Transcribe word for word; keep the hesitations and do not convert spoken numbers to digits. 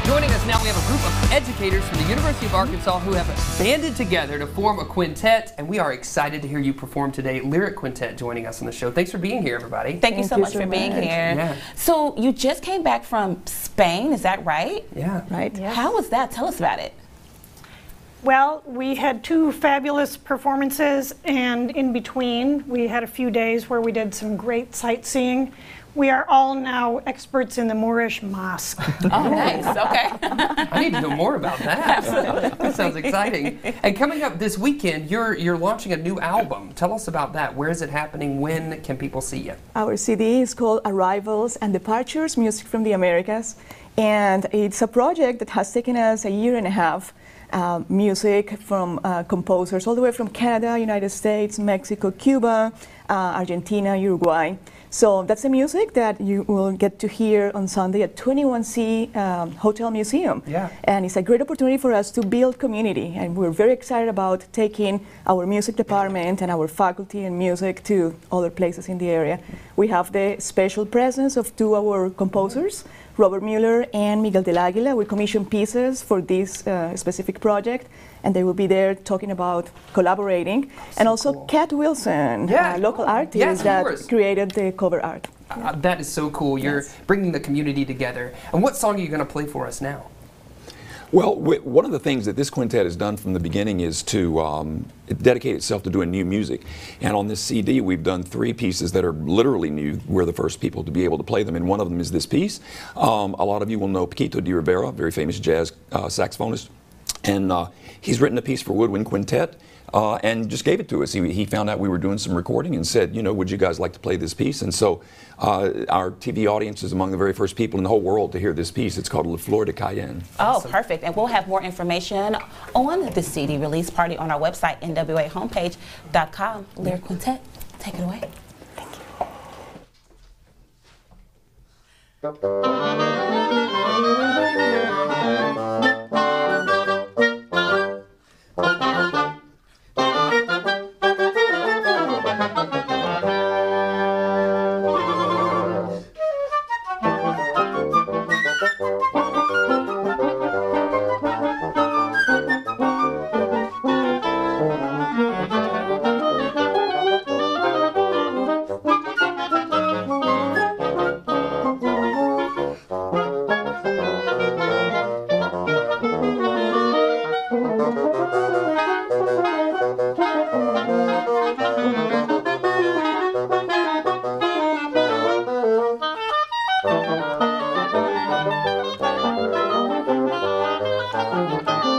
Joining us now, we have a group of educators from the University of Arkansas who have banded together to form a quintet, and we are excited to hear you perform today. Lyrique Quintette joining us on the show. Thanks for being here, everybody. Thank, Thank you so you much so for being much. here. Yeah. So you just came back from Spain, is that right? Yeah. Right. Yes. How was that? Tell us about it. Well, we had two fabulous performances, and in between, we had a few days where we did some great sightseeing. We are all now experts in the Moorish mosque. Oh, nice. Okay. I need to know more about that. Absolutely. That sounds exciting. And coming up this weekend, you're you're launching a new album. Tell us about that. Where is it happening? When can people see you? Our C D is called Arrivals and Departures, Music from the Americas. And it's a project that has taken us a year and a half. Uh, music from uh, composers all the way from Canada, United States, Mexico, Cuba, uh, Argentina, Uruguay. So that's the music that you will get to hear on Sunday at twenty-one C um, Hotel Museum. Yeah. And it's a great opportunity for us to build community. And we're very excited about taking our music department and our faculty and music to other places in the area. We have the special presence of two of our composers, Robert Mueller and Miguel del Aguila. We commissioned pieces for this uh, specific project, and they will be there talking about collaborating. So and also cool. Kat Wilson, yeah. a local artist yes, that course. created the cover art. Uh, that is so cool. You're yes. bringing the community together. And what song are you going to play for us now? Well, one of the things that this quintet has done from the beginning is to um, dedicate itself to doing new music. And on this C D, we've done three pieces that are literally new. We're the first people to be able to play them, and one of them is this piece. Um, a lot of you will know Paquito de Rivera, very famous jazz uh, saxophonist. And uh, he's written a piece for Woodwind Quintet uh, and just gave it to us. He, he found out we were doing some recording and said, you know, would you guys like to play this piece? And so uh, our T V audience is among the very first people in the whole world to hear this piece. It's called Le Fleur de Cayenne. Oh, Awesome. Perfect. And we'll have more information on the C D release party on our website, N W A homepage dot com. Lyrique Quintette, take it away. Thank you. Thank you.